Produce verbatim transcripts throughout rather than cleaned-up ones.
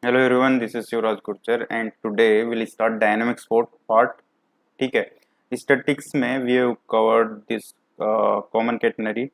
Hello everyone, this is Shivraj Gurjar and today we'll start dynamic sport part. ठीक है, statics में we have covered this uh, common catenary,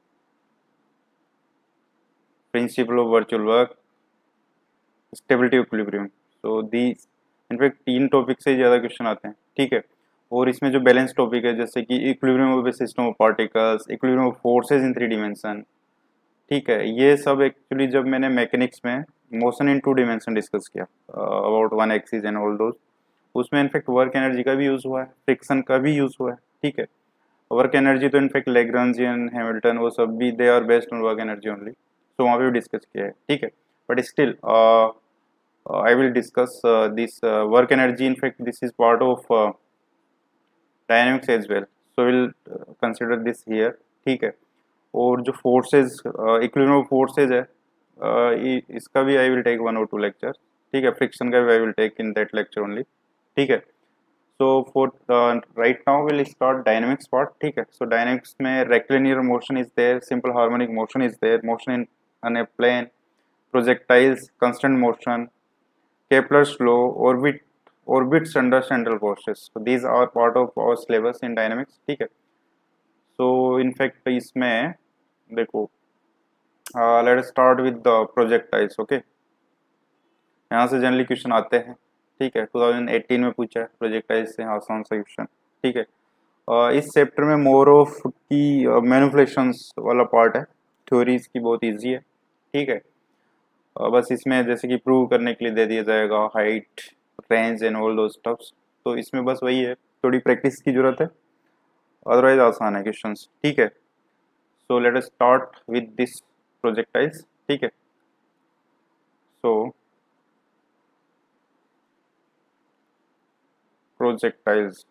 principle of virtual work, stability equilibrium. So these in fact तीन topic से ज़्यादा question आते हैं. ठीक है, और इसमें जो बैलेंस टॉपिक है जैसे कि equilibrium of system of particles, equilibrium of forces in three dimension. ठीक है, ये सब एक्चुअली जब मैंने मैकेनिक्स में motion in two dimension discuss किया about one axis and all those, उसमें इनफैक्ट वर्क एनर्जी का भी यूज़ हुआ है, फ्रिक्शन का भी यूज़ हुआ है. ठीक है, वर्क एनर्जी तो इनफैक्ट लैग्रांजियन, हैमिल्टन, वो सब भी they are based on work energy only, तो वहाँ पे भी डिस्कस किया है. ठीक है, but still I will discuss this work energy. In fact this is part of dynamics as well, so will consider this here. ठीक है, और जो फोर्सेज इक्विलिब्रियम ऑफ फोर्सेज है uh, इसका भी आई विल टेक वन और टू लेक्चर. ठीक है, फ्रिक्शन का भी I will take in that lecture only. ठीक है, so for right now will start dynamics part. ठीक है, सो डायनेमिक्स में rectilinear motion is there, simple harmonic motion is there, motion in on a plane, projectiles, constant motion, Kepler's law, orbit, orbits under central forces. So these are part of our syllabus in dynamics. ठीक है, so in fact इसमें देखो, uh, let us start with the projectiles. okay, यहाँ से generally question आते हैं. ठीक है, ट्वेंटी एटीन में पूछा है प्रोजेक्टाइल्स से आसान सा क्वेश्चन. ठीक है, uh, इस चैप्टर में मोर ऑफ की मैनिपुलेशंस वाला पार्ट है, थ्योरी इसकी बहुत इजी है. ठीक है, बस इसमें जैसे कि प्रूव करने के लिए दे दिया जाएगा height, range and all those stuffs, तो इसमें बस वही है, थोड़ी प्रैक्टिस की जरूरत है, अदरवाइज आसान है क्वेश्चंस. ठीक है, so let us start with this projectiles. ठीक है, so projectiles,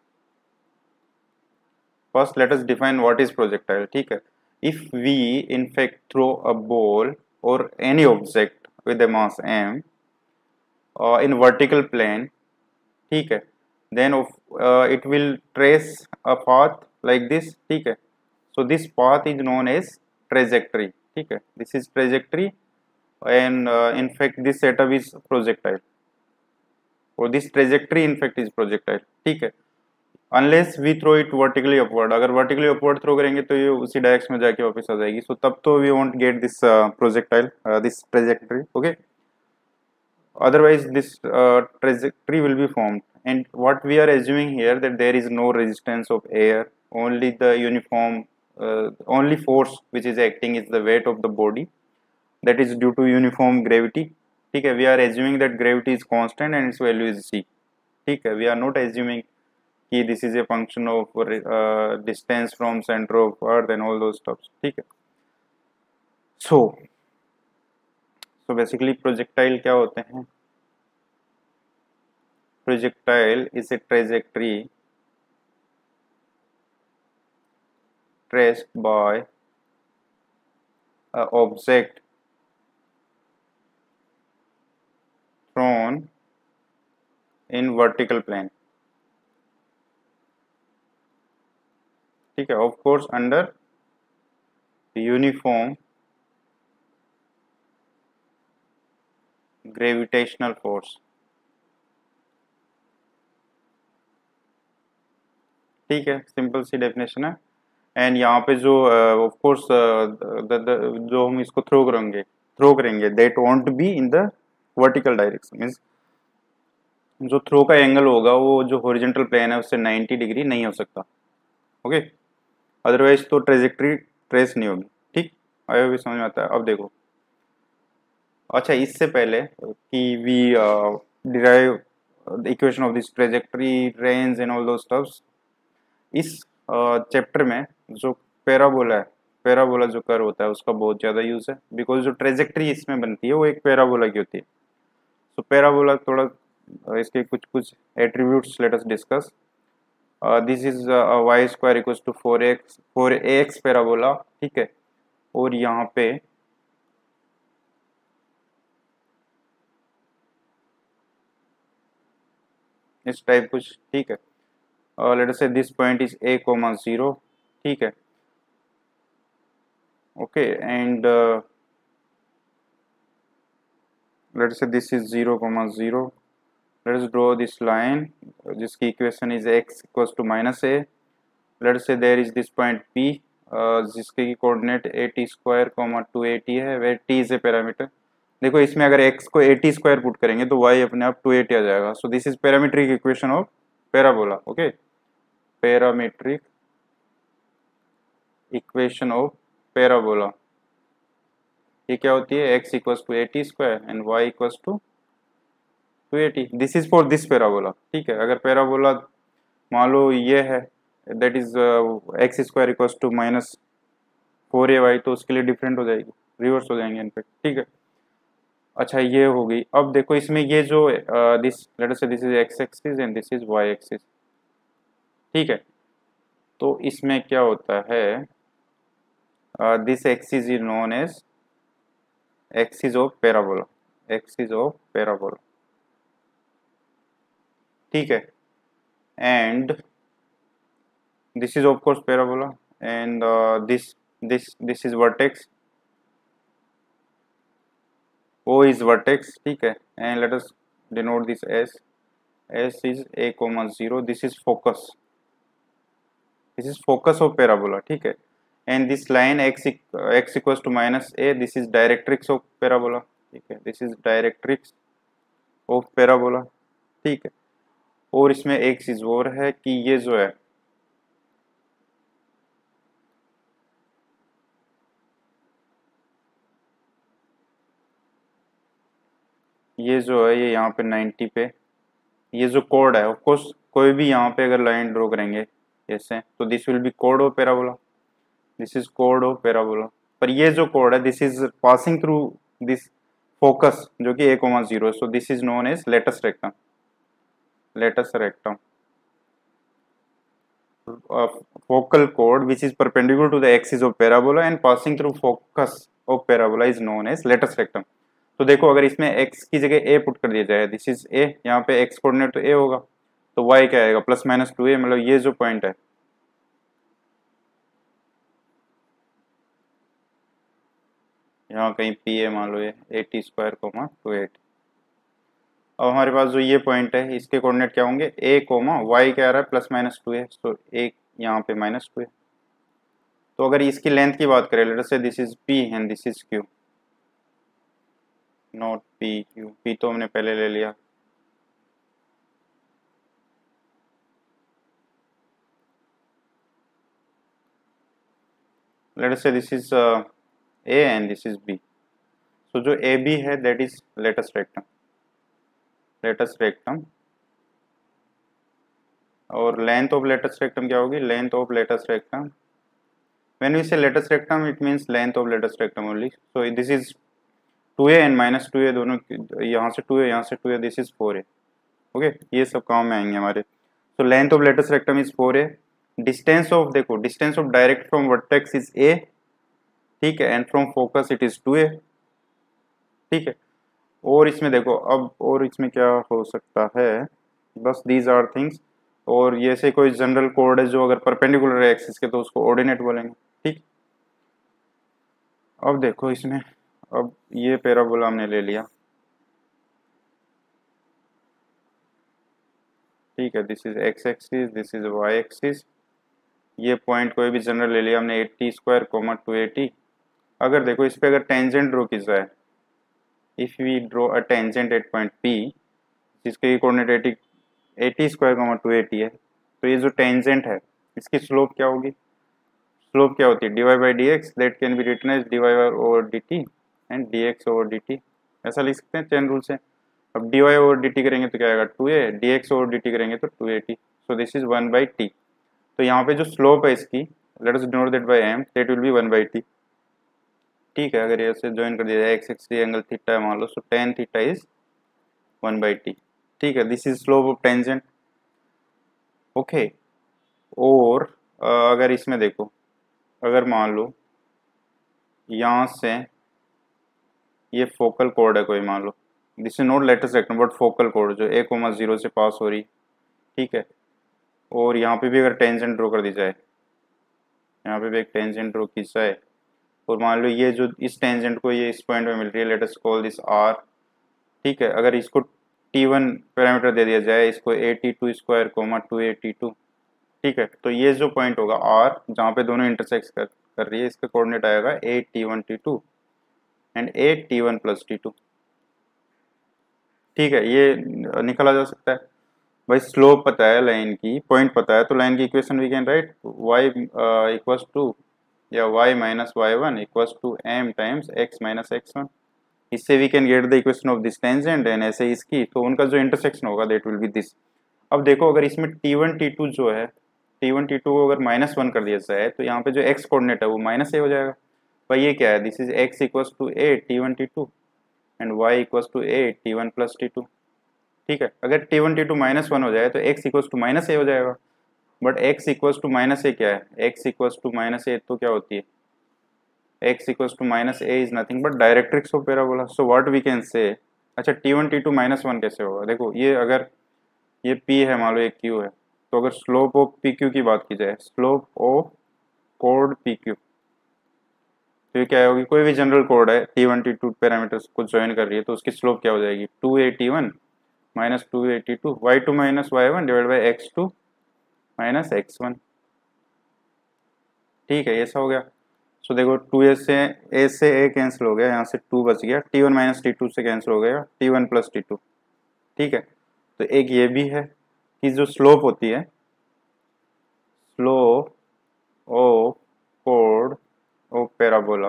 first let us define what is projectile. ठीक है, if we in fact throw a ball और any object with a mass m uh, in vertical plane, ठीक है, then of, uh, it will trace a path like this. ठीक है, so this path is known as trajectory. ठीक है, this is trajectory and uh, in fact this setup is projectile, or this trajectory in fact is projectile. ठीक है, unless we throw it vertically upward, अगर vertically upward throw करेंगे तो ये उसी direction में जाके वापस आ जाएगी, so तब तो we won't get this uh, projectile, uh, this trajectory. okay, otherwise this uh, trajectory will be formed, and what we are assuming here that there is no resistance of air, only the uniform uh, only force which is acting is the weight of the body, that is due to uniform gravity. ठीक है, we are assuming that gravity is constant and its value is c. ठीक है, we are not assuming कि this is a function of uh, distance from center of earth and all those stuff. ठीक है, so so basically projectile क्या होते हैं? Projectile is a trajectory traced by an object thrown in vertical plane. ठीक है, of course under uniform gravitational force. ठीक है, simple सी डेफिनेशन है. एंड यहाँ पे जो ऑफ uh, कोर्स uh, जो हम इसको थ्रो करेंगे थ्रो करेंगे that won't be in the vertical direction, means जो थ्रो का एंगल होगा वो जो हॉरिजॉन्टल प्लेन है उससे नाइंटी डिग्री नहीं हो सकता. ओके, अदरवाइज तो ट्रेजेक्ट्री ट्रेस नहीं होगी. ठीक, आया भी समझ में आता है. अब देखो, अच्छा इससे पहले कि we derive the equation of this trajectory, range and all those stuffs, इस चैप्टर uh, में जो पैराबोला है, पैराबोला जो कर्व होता है उसका बहुत ज़्यादा यूज़ है, बिकॉज जो ट्रेजेक्ट्री इसमें बनती है वो एक पैराबोला की होती है. सो so, पैराबोला थोड़ा uh, इसके कुछ कुछ attributes let us discuss. This is y square equals to four x four a x parabola. ठीक है, और यहाँ पे इस टाइप कुछ. ठीक है, let us say this point is a comma zero. ठीक है, okay, and let's say this is zero comma zero, let's draw this line जिसकी equation is x equals to minus a. Let's say there is this point p जिसके की coordinate a t square comma two a t है, where t is a parameter. देखो इसमें अगर x को ए t square put करेंगे तो y अपने आप टू ए टी आ जाएगा। So this is parametric equation of parabola. Okay, parametric equation of parabola ये क्या होती है, x equals to a t square and y equals to two a t. This is for this parabola. ठीक है, अगर parabola मान लो ये है that is x square equals to minus four a y, तो उसके लिए डिफरेंट हो जाएगी, रिवर्स हो जाएंगे इनफेक्ट। ठीक है, अच्छा ये हो गई। अब देखो इसमें ये जो this let us say this is x axis and this is y axis. ठीक है, तो इसमें क्या होता है, this axis is known as axis of parabola, axis of parabola. ठीक है, and this is of course parabola and this this this is vertex, O is vertex। ठीक है, and let us denote this as S is a comma zero, this is focus, this is focus of parabola। ठीक है, and this line x x equals to minus a, this is directrix of parabola। ठीक है, this is directrix of parabola। ठीक है, और इसमें एक चीज और है कि ये जो है ये जो है ये यहाँ पे नाइन्टी पे ये जो कोड है, ऑफ कोर्स कोई भी यहाँ पे अगर लाइन ड्रॉ करेंगे ऐसे तो this will B code of parabola, this is code of parabola. पर ये जो कोड है this is passing through this focus जो कि ए कोमा जीरो है, so this is known as latus rectum, latus rectum focal chord which is perpendicular to the axis of parabola and passing through focus of parabola is known as latus rectum। तो देखो अगर इसमें x की जगह a put कर दिया जाए, this is a, यहाँ पे x कोऑर्डिनेट तो a होगा, तो y क्या आएगा प्लस माइनस टू ए, मतलब ये जो पॉइंट है यहाँ कहीं p है, मान लो ये a t square comma two at. अब हमारे पास जो ये पॉइंट है इसके कोऑर्डिनेट क्या होंगे, a कोमा y क्या आ रहा है प्लस माइनस टू है, तो a यहाँ पे माइनस टू है। तो अगर इसकी लेंथ की बात करें, let us say this is p and this is q, not p q, p तो हमने पहले ले लिया। Let us say this is a and this is b, so जो ए बी है that is latus rectum, latus rectum. और length of latus rectum क्या होगी, length of latus rectum, when we say latus rectum it means length of latus rectum only. So this is two a and minus two a, दोनों यहाँ से two a यहाँ से two a, this is four a. Okay, ये सब काम में आएंगे हमारे। So length of latus rectum is four a, distance of देखो distance of direct from vertex is a, ठीक है, and from focus it is two a. ठीक है, और इसमें देखो अब और इसमें क्या हो सकता है, बस दीज आर थिंग्स। और ये से कोई जनरल कोड है जो अगर परपेंडिकुलर है एक्सिस के तो उसको ऑर्डिनेट बोलेंगे। ठीक, अब देखो इसमें अब ये पैराबोला हमने ले लिया। ठीक है, this is x axis, this is y axis, ये पॉइंट कोई भी जनरल ले लिया हमने a t square comma two a t. अगर देखो इस पे अगर टेंजेंट ड्रॉ की जाए, if we draw a tangent at point p जिसके coordinate a t a t square comma two a t है, तो ये जो टेंजेंट है इसकी स्लोप क्या होगी, स्लोप क्या होती है, d y by d x, that can be written as d y over d t and d x over d t, ऐसा लिख सकते हैं चेन रूल से। अब d y over d t करेंगे तो क्या आएगा two a, d x over d t करेंगे तो two a t, so this is one by t. तो यहाँ पे जो स्लोप है इसकी let us denote that by m, that will be one by t. ठीक है, अगर ये से ज्वाइन कर दिया जाए एक्स एक्स एंगल थीटा है मान लो, so tan theta is one by t. ठीक है, this is slope of tangent. Okay, और अगर इसमें देखो अगर मान लो यहाँ से ये फोकल कोड है कोई, मान लो this is not latus rectum but focal कोड जो ए कोमा जीरो से पास हो रही। ठीक है, और यहाँ पे भी अगर टेंजेंट ड्रॉ कर दी जाए, यहाँ पे भी एक टेंजेंट ड्रॉ की जाए, और मान लो ये जो इस टेंजेंट को ये इस पॉइंट में मिल रही है, let us call this r, ठीक है, अगर इसको टी वन पैरामीटर दे दिया जाए, इसको a t two square comma two a t two, ठीक है, तो ये जो पॉइंट होगा आर जहाँ पे दोनों इंटरसेक्ट कर कर रही है, इसका कोऑर्डिनेट आएगा a t one t two and a t one plus t two. ठीक है, ये निकला जा सकता है। भाई स्लोप पता है लाइन की, पॉइंट पता है, तो लाइन की equation we can write y equals to या y minus y one equals to m times x minus x one. इससे we can get the equation of this tangent and ऐसे इसकी, तो उनका जो इंटरसेक्शन होगा दैट विल बी दिस। अब देखो अगर इसमें टी वन टी टू जो है, टी वन टी टू को अगर माइनस वन कर दिया जाए तो यहाँ पे जो एक्स कोऑर्डिनेट है वो माइनस ए हो जाएगा। भाई ये क्या है, this is x equals to a t one t two and y equals to a t one plus t two. ठीक है, अगर t one t two minus one हो जाए तो x equals to minus a हो जाएगा। But x equals to minus a क्या है, x equals to minus a तो क्या होती है, x equals to minus a is nothing but directrix of parabola. So what we can say, अच्छा t one t two minus one कैसे होगा, देखो ये अगर ये p है मान लो एक q है, तो अगर स्लोप ऑफ पी क्यू की बात की जाए, स्लोप ऑफ कोड पी क्यू, तो ये क्या होगी, कोई भी जनरल कोड है t one t two parameters को ज्वाइन कर रही है, तो उसकी स्लोप क्या हो जाएगी, two a t one minus two a t two y two minus y one divide by x two minus x one. ठीक है, ऐसा हो गया। सो so, देखो टू ए से ए से ए कैंसिल हो गया, यहाँ से टू बच गया, t one minus t two से कैंसिल हो गया, t one plus t two. ठीक है, तो एक ये भी है कि जो स्लोप होती है, स्लोप ऑफ कोड ऑफ पैराबोला,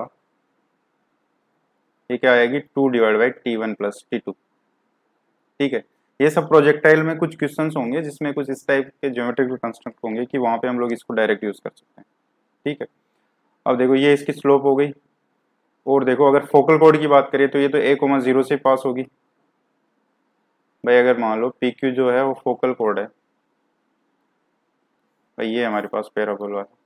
ये क्या आएगी, two divide by t one plus t two. ठीक है, ये सब प्रोजेक्टाइल में कुछ क्वेश्चंस होंगे जिसमें कुछ इस टाइप के ज्योमेट्रिकल कंस्ट्रक्ट होंगे कि वहाँ पे हम लोग इसको डायरेक्ट यूज कर सकते हैं। ठीक है, अब देखो ये इसकी स्लोप हो गई, और देखो अगर फोकल कोड की बात करें तो ये तो ए कोमा जीरो से पास होगी। भाई अगर मान लो पी क्यू जो है वो फोकल कोड है, भाई ये हमारे पास पैराबोला है,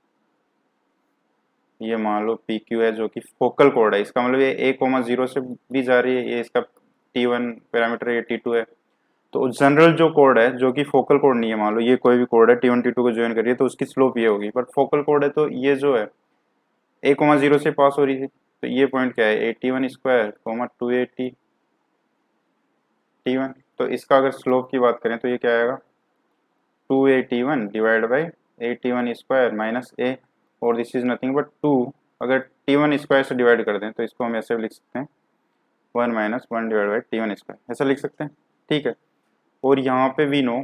ये मान लो पी क्यू है जो कि फोकल कोड है, इसका मतलब ये ए कोमा जीरो से भी जा रही है, ये इसका टी वन पैरामीटर है, ये टी टू है। तो जनरल जो कोड है जो कि फोकल कोड नहीं है, मान लो ये कोई भी कोड है टी वन टी टू को ज्वाइन करिए, तो उसकी स्लोप ये होगी। बट फोकल कोड है तो ये जो है ए कोमा जीरो से पास हो रही है, तो ये पॉइंट क्या है, a t one square comma two a t t one. तो इसका अगर स्लोप की बात करें तो ये क्या आएगा, two a t one divide by a t one square minus a, और this is nothing but two, अगर टी वन स्क्वायर से डिवाइड कर दें तो इसको हम ऐसे लिख सकते हैं, one minus one divide by t one square, ऐसा लिख सकते हैं। ठीक है, और यहाँ पे वी नो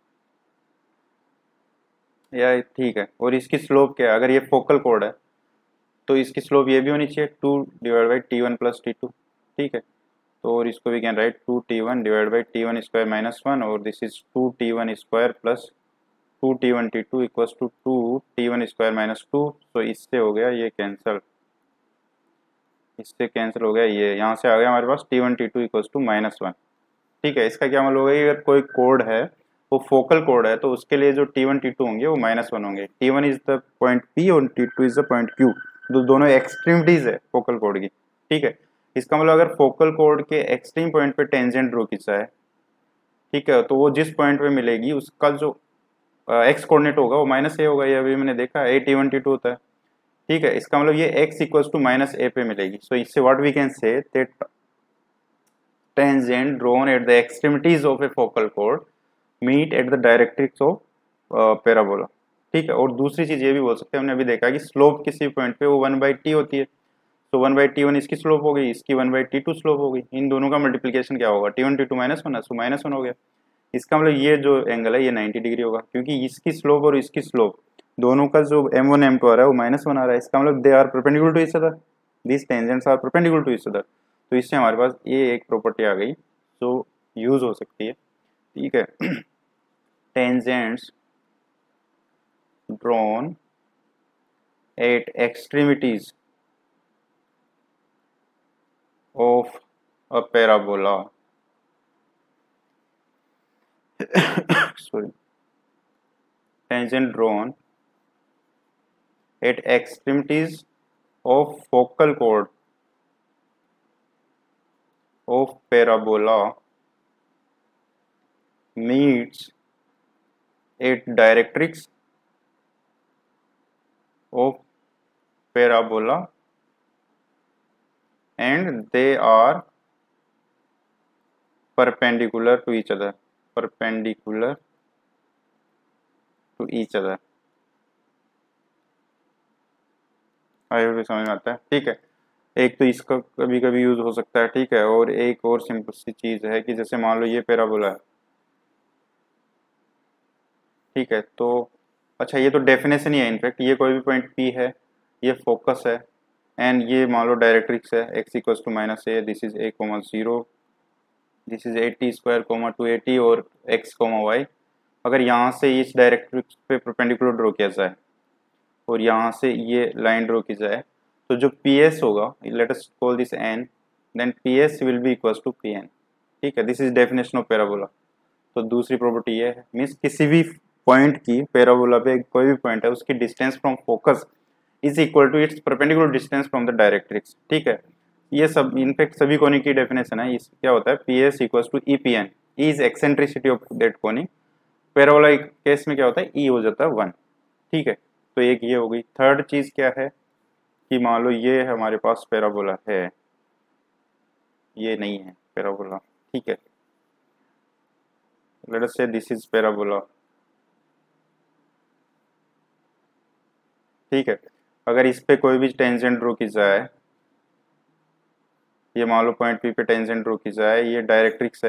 या ठीक है, और इसकी स्लोप क्या है, अगर ये फोकल कोड है तो इसकी स्लोप ये भी होनी चाहिए, two divide by t one plus t two. ठीक है, तो और इसको भी can write two t one divide by t one square minus one, और this is two t one square plus two t one t two equals to two t one square minus two. तो इससे हो गया ये cancel, इससे cancel हो गया, ये यहाँ से आ गया हमारे पास t one t two equals to minus one. ठीक है, इसका क्या मतलब होगा, अगर कोई कोड है वो फोकल कोड है तो उसके लिए जो टी वन टी टू होंगे वो माइनस वन होंगे, t one is the point p और t two is the point q, जो दोनों एक्सट्रीमिटीज है फोकल कोड की। ठीक है, इसका मतलब अगर फोकल कोड के एक्सट्रीम पॉइंट पे टेंजेंट ड्रॉ खींचा है, ठीक है, तो वो जिस पॉइंट पे मिलेगी उसका जो एक्स कोऑर्डिनेट होगा वो माइनस ए होगा, ये अभी मैंने देखा a t one t two होता है। ठीक है, इसका मतलब ये x equals to minus a पे मिलेगी। सो इससे what we can say that tangent drawn at the extremities of a focal chord meet at the directrix of uh, parabola। ठीक है, और दूसरी चीज ये भी बोल सकते हैं, हमने अभी देखा कि स्लोप किसी पॉइंट पे वो वन बाई टी होती है, तो वन बाई टी वन इसकी स्लोप हो गई, इसकी one by t two slope हो गई, इन दोनों का मल्टीप्लीकेशन क्या होगा, t one t two minus one है, सो माइनस वन हो गया। इसका मतलब ये जो एंगल है ये नाइन्टी डिग्री होगा, क्योंकि इसकी स्लोप और इसकी स्लोप दोनों का जो एम वन एम टू आ रहा है वो माइनस वन आ रहा है, इसका मतलब they are perpendicular to each other, this tangents are perpendicular to each other. तो इससे हमारे पास ये एक प्रॉपर्टी आ गई जो यूज हो सकती है। ठीक है, tangents drawn at extremities of a parabola sorry tangent drawn at extremities of focal chord of parabola meets at directrix of parabola and they are perpendicular to each other, perpendicular to each other. I hope समझ में आता है, ठीक है। एक तो इसका कभी कभी यूज हो सकता है, ठीक है। और एक और सिंपल सी चीज है कि जैसे मान लो ये पैराबोला है, ठीक है। तो अच्छा, ये तो डेफिनेशन ही है इनफैक्ट, ये कोई भी पॉइंट पी है, ये फोकस है, एंड ये मान लो डायरेक्ट्रिक्स है, x equals to minus a, this is a comma zero, this is a t square comma two a t और एक्स कोमा वाई। अगर यहाँ से इस डायरेक्ट्रिक्स पे परपेंडिकुलर ड्रॉ किया जाए और यहाँ से ये लाइन ड्रॉ की जाए, तो जो पी एस होगा, let us call this n, then p s will be equals to p n, ठीक है। This is definition of parabola. तो दूसरी प्रॉपर्टी ये है, मीन्स किसी भी पॉइंट की, पैराबोला पे कोई भी पॉइंट है, उसकी distance from focus is equal to its perpendicular distance from the directrix, ठीक है। ये सब इनफैक्ट सभी कोनिक की डेफिनेशन है। इस क्या होता है, p s equals to e p n, e is eccentricity of that conic. Parabola case में क्या होता है, ई हो जाता है वन, ठीक है। तो एक ये हो गई। थर्ड चीज क्या है कि मान लो ये हमारे पास पैराबोला है, ये नहीं है पैराबोला, ठीक है। Let us say this is parabola, ठीक है। अगर इस पे कोई भी टेंजेंट ड्रॉ की जाए, ये मान लो पॉइंट पी पे टेंजेंट ड्रॉ की जाए, ये डायरेक्ट्रिक्स है,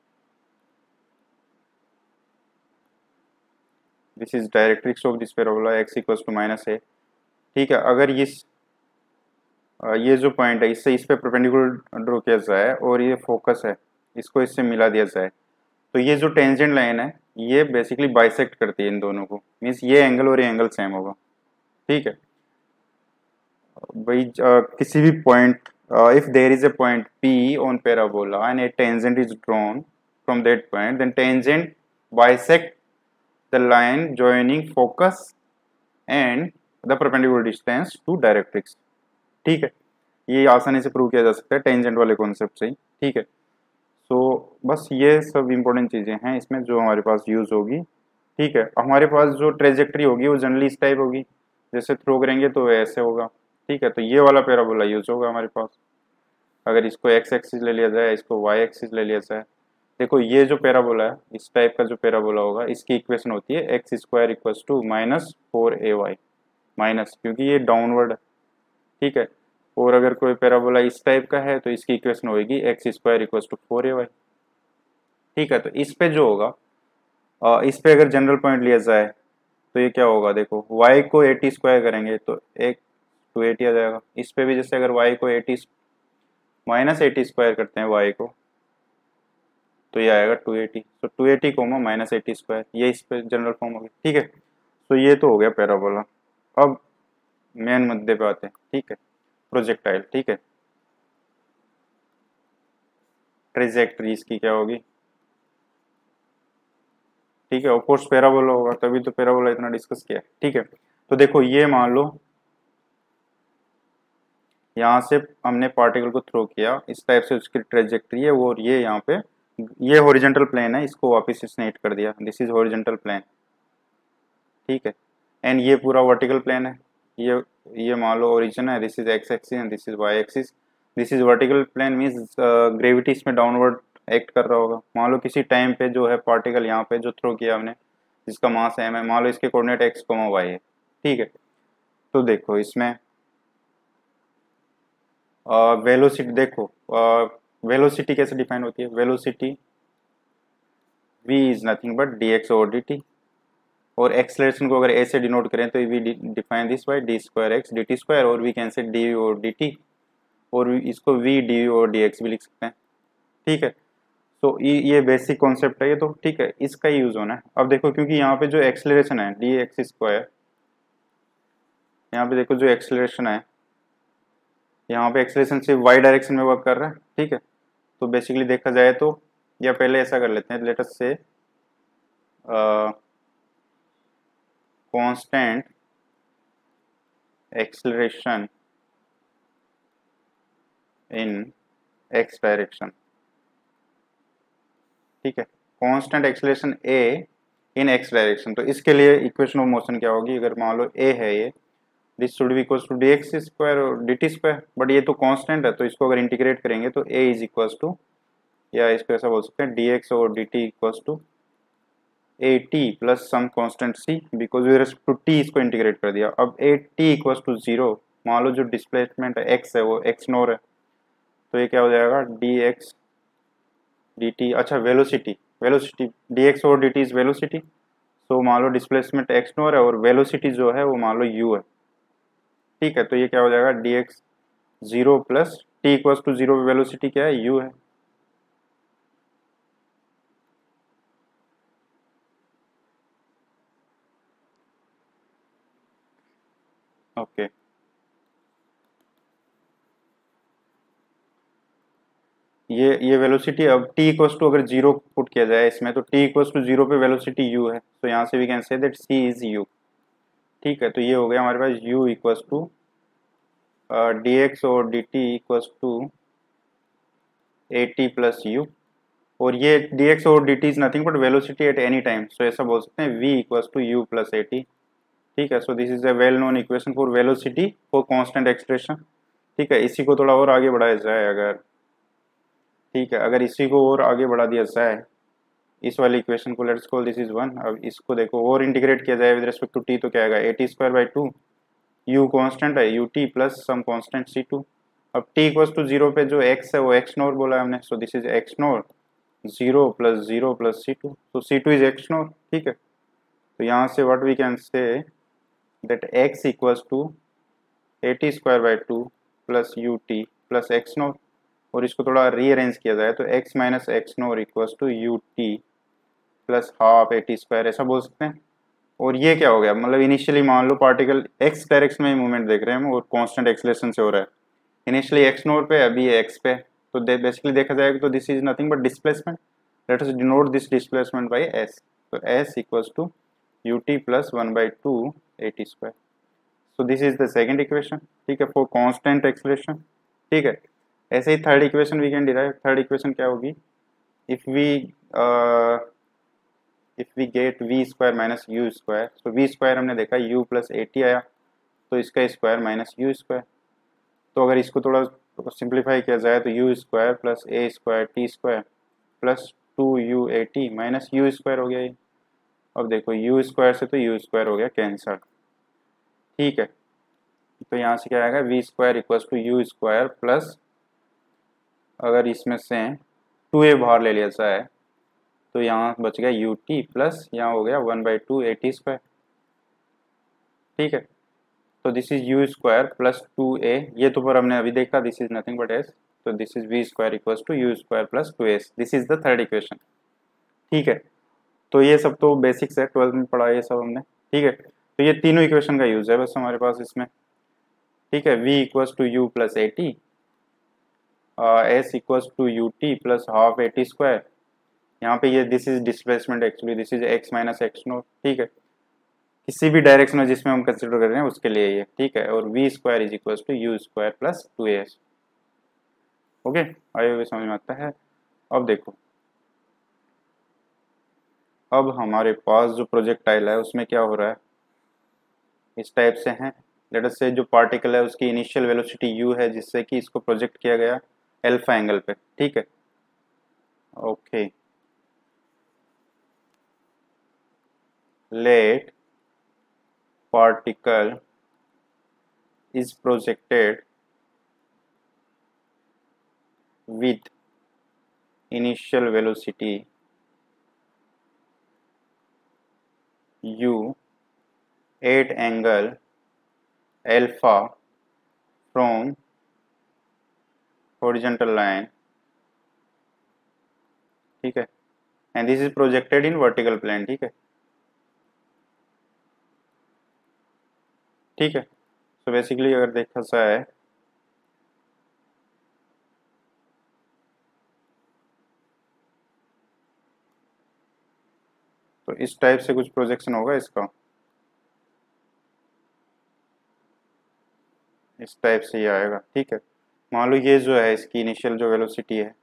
this is directrix of this parabola, x equals to minus a, ठीक है। अगर इस ये जो पॉइंट है इससे इस पे परपेंडिकुलर ड्रॉ किया जाए और ये फोकस है, इसको इससे मिला दिया जाए, तो ये जो टेंजेंट लाइन है ये बेसिकली बाइसेक्ट करती है इन दोनों को, मीन्स ये एंगल और ये एंगल सेम होगा, ठीक है भाई। uh, किसी भी point, if there is a point P on parabola and a tangent is drawn from that point, then tangent bisect the line joining focus and the perpendicular distance to directrix, ठीक है। ये आसानी से prove किया जा सकता है tangent वाले कॉन्सेप्ट से ही, ठीक है। तो बस ये सब इंपॉर्टेंट चीज़ें हैं इसमें जो हमारे पास यूज़ होगी, ठीक है। हमारे पास जो ट्रेजेक्ट्री होगी वो जनरली इस टाइप होगी, जैसे थ्रो करेंगे तो ऐसे होगा, ठीक है। तो ये वाला पैराबोला यूज होगा हमारे पास। अगर इसको एक्स एक्सिस ले लिया जाए, इसको वाई एक्सिस ले लिया जाए, देखो ये जो पैराबोला है, इस टाइप का जो पैराबोला होगा, इसकी इक्वेशन होती है x square equals to minus four a y, minus क्योंकि ये डाउनवर्ड है, ठीक है। और अगर कोई पैराबोला इस टाइप का है तो इसकी इक्वेशन होगी x square equals to four a y, ठीक है। तो इस पे जो होगा, इस पे अगर जनरल पॉइंट लिया जाए तो ये क्या होगा, देखो y को एटी स्क्वायर करेंगे तो एक टू एटी आ जाएगा। इस पे भी जैसे अगर y को एटी माइनस एटी स्क्वायर करते हैं y को, तो ये आएगा टू एटी, तो two a t comma minus a t square, ये इस पे जनरल फॉर्म होगी, ठीक है। तो ये तो हो गया पैराबोला। अब मेन मुद्दे पे आते हैं, ठीक है, प्रोजेक्टाइल, ठीक है। ट्रेजेक्ट्री इसकी क्या होगी, ठीक है। ऑफ कोर्स पैराबोला होगा, तभी तो पैराबोला इतना डिस्कस किया, ठीक है। तो देखो ये मान लो यहाँ से हमने पार्टिकल को थ्रो किया, इस टाइप से उसकी ट्रेजेक्ट्री है, वो ये यहाँ पे ये हॉरिजॉन्टल प्लेन है, इसको वापस इसने हिट कर दिया, दिस इज हॉरिजॉन्टल प्लेन, ठीक है। एंड ये पूरा वर्टिकल प्लेन है, ये ये मान लो ओरिजिन है, this is x axis and this is y axis, this is vertical plane, means gravity इसमें डाउनवर्ड एक्ट कर रहा होगा। मान लो किसी टाइम पे जो है पार्टिकल यहाँ पे जो थ्रो किया हमने, जिसका मास एम है, मान लो इसके कोऑर्डिनेट एक्स कोमा वाई है, ठीक है। तो देखो इसमें वेलोसिटी uh, देखो वेलोसिटी uh, कैसे डिफाइन होती है, velocity v is nothing but dx over dt, और एक्सेलरेशन को अगर a से डिनोट करें तो we define this by d square x d t square, और we can say d over d t, और इसको v d over d x भी लिख सकते हैं, ठीक है। तो ये बेसिक कॉन्सेप्ट है ये, तो ठीक है, इसका यूज होना है। अब देखो क्योंकि यहाँ पे जो एक्सेलरेशन है डी एक्स स्क्वायर, यहाँ पे देखो जो एक्सेलरेशन है, यहाँ पे एक्सेलरेशन सिर्फ वाई डायरेक्शन में वर्क कर रहा है, ठीक है। तो बेसिकली देखा जाए तो, या पहले ऐसा कर लेते हैं, let us say constant acceleration in x direction, ठीक है, constant acceleration a in x direction. तो इसके लिए इक्वेशन ऑफ मोशन क्या होगी, अगर मान लो ए है ये, this should be equals to d x square और डी टी स्क्वायर, बट ये तो कांस्टेंट है, तो इसको अगर इंटीग्रेट करेंगे तो ए इज इक्वल्स टू या इसको ऐसा बोल सकते हैं डी एक्स और d t equals to a t plus some constant c, because with respect to t इसको इंटीग्रेट कर दिया। अब a t equals to zero, मान लो जो डिस्प्लेसमेंट है एक्स है वो एक्स नोर है, तो ये क्या हो जाएगा डी एक्स डी टी, अच्छा वेलोसिटी, वेलोसिटी डी एक्स और डी टी इज वेलोसिटी, तो मान लो डिस्प्लेसमेंट एक्स नोर है और वेलोसिटी जो है वो मान लो यू है, ठीक है। तो ये क्या हो जाएगा d x zero plus t equals to zero, velocity क्या है यू है। Okay okay. ये ये वेलोसिटी, अब t इक्वल्स टू अगर जीरो पुट किया जाए इसमें, तो t इक्वल्स टू जीरो पे वेलोसिटी u है, तो यहाँ से we can say that c is u, ठीक है। तो ये हो गया हमारे पास u equals to d x और d t equals to a t plus u, और ये dx और dt is nothing but velocity at any time, so ऐसा बोल सकते हैं v equals to u plus a t, ठीक है। So this is a well known equation for velocity for constant expression, ठीक है। इसी को थोड़ा और आगे बढ़ाया जाए अगर, ठीक है, अगर इसी को और आगे बढ़ा दिया जाए इस वाली इक्वेशन को, let's call this is one. अब इसको देखो और इंटीग्रेट किया जाए विद रिस्पेक्ट टू टी, तो क्या आएगा a t square by two, u constant है u t plus some constant c two. अब टी इक्वल्स टू जीरो पे जो एक्स है वो एक्स नोर बोला है हमने, so this is x naught zero plus zero plus c two, तो c two is x naught, ठीक है। तो यहाँ से what we can say that x equals to a t square by two plus u t plus x naught, और इसको थोड़ा rearrange किया जाए तो x minus x naught equals to u t plus half a t square, ऐसा बोल सकते हैं। और ये क्या हो गया, मतलब इनिशियली मान लो पार्टिकल x डायरेक्शन में मूवमेंट देख रहे हैं हम और कांस्टेंट एक्सेलरेशन से हो रहा है, इनिशियली एक्स नोर पे अभी ये x पे, तो बेसिकली देखा जाएगा तो this is nothing but displacement, let us denote this displacement by s, तो s equals to u t plus one by two a t square, so this is the second equation, ठीक है, for constant acceleration, ठीक है। ऐसे ही third equation we can derive, third equation क्या होगी, if we if we get v square minus u square, so v square हमने देखा यू प्लस ए टी आया, तो इसका स्क्वायर माइनस यू स्क्वायर, तो अगर इसको थोड़ा सिंप्लीफाई किया जाए तो u square plus a square t square plus two u a t minus u square हो गया ये। अब देखो यू स्क्वायर से तो यू स्क्वायर हो गया कैंसर, ठीक है। तो यहाँ से क्या आएगा v square equals to u square plus, अगर इसमें से टू ए बाहर ले लिया जाए तो यहाँ बच गया यू टी प्लस यहाँ हो गया one by two a t square, ठीक है। तो this is u square plus two a, ये तो पर हमने अभी देखा this is nothing but s, तो this is v square equals to u square plus two s, this is the third equation, ठीक है। तो ये सब तो बेसिक्स है, ट्वेल्थ में पढ़ा ये सब हमने, ठीक है। तो ये तीनों इक्वेशन का यूज है बस हमारे पास इसमें, ठीक है। v equals to u plus a t, s equals to u t plus half a t square, यहाँ पे ये this is displacement actually this is x minus x naught, ठीक है, किसी भी डायरेक्शन में जिसमें हम कंसिडर कर रहे हैं उसके लिए ये, ठीक है। और v square is equals to u square plus two s, okay, आइए हुए समझ में आता है। अब देखो, अब हमारे पास जो प्रोजेक्टाइल है उसमें क्या हो रहा है, इस टाइप से है, लेट अस से जो पार्टिकल है उसकी इनिशियल वेलोसिटी यू है जिससे कि इसको प्रोजेक्ट किया गया अल्फा एंगल पे, ठीक है, okay. Let particle is projected with initial velocity u at angle alpha from horizontal line, ठीक है, and this is projected in vertical plane, ठीक है, ठीक है। तो बेसिकली अगर देखा जाए तो इस टाइप से कुछ प्रोजेक्शन होगा इसका, इस टाइप से ये आएगा, ठीक है। मान लो ये जो है इसकी इनिशियल जो वेलोसिटी है,